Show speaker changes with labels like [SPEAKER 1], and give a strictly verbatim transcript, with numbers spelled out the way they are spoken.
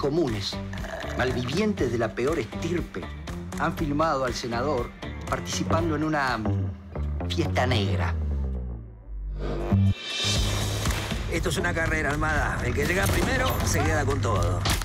[SPEAKER 1] comunes, malvivientes de la peor estirpe, han filmado al senador participando en una fiesta negra.
[SPEAKER 2] Esto es una carrera, Almada. El que llega primero se queda con todo.